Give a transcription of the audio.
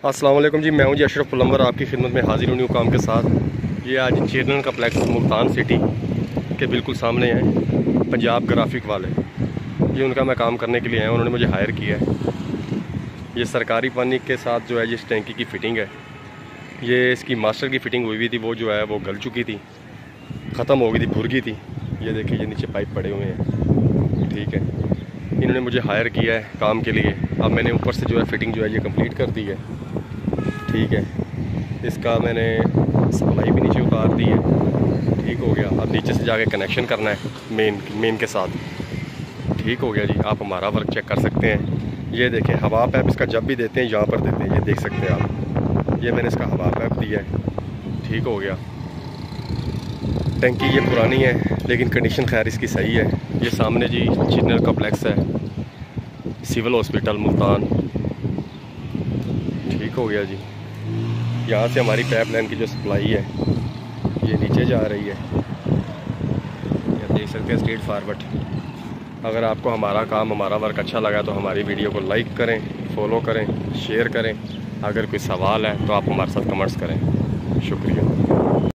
अस्सलाम वालेकुम जी, मैं हूं जी अशरफ प्लम्बर, आपकी खिदमत में हाजिर हूं काम के साथ। ये आज चेयरमैन कम्प्लेक्स मुल्तान सिटी के बिल्कुल सामने हैं पंजाब ग्राफिक वाले। ये उनका मैं काम करने के लिए आया हूं, उन्होंने मुझे हायर किया है। ये सरकारी पानी के साथ जो है जिस टैंकी की फ़िटिंग है, ये इसकी मास्टर की फ़िटिंग हुई थी, वो जो है वो गल चुकी थी, ख़त्म हो गई थी, भुर गई थी। ये देखिए, ये नीचे पाइप पड़े हुए हैं, ठीक है। इन्होंने मुझे हायर किया है काम के लिए। अब मैंने ऊपर से जो है फ़िटिंग जो है ये कंप्लीट कर दी है, ठीक है। इसका मैंने सप्लाई भी नीचे उतार दी है, ठीक हो गया। अब नीचे से जाके कनेक्शन करना है मेन के साथ, ठीक हो गया जी। आप हमारा वर्क चेक कर सकते हैं। ये देखें, हवा पैप इसका जब भी देते हैं यहाँ पर देते हैं, ये देख सकते हैं आप। ये मैंने इसका हवा पैप दिया है, ठीक हो गया। टंकी ये पुरानी है लेकिन कंडीशन खैर इसकी सही है। ये सामने जी चेयरमैन कम्प्लेक्स है, सिविल हॉस्पिटल मुल्तान, ठीक हो गया जी। यहाँ से हमारी पाइप लाइन की जो सप्लाई है ये नीचे जा रही है, ये देख सकते हैं स्ट्रेट फारवर्ड। अगर आपको हमारा काम, हमारा वर्क अच्छा लगा तो हमारी वीडियो को लाइक करें, फॉलो करें, शेयर करें। अगर कोई सवाल है तो आप हमारे साथ कमेंट्स करें। शुक्रिया।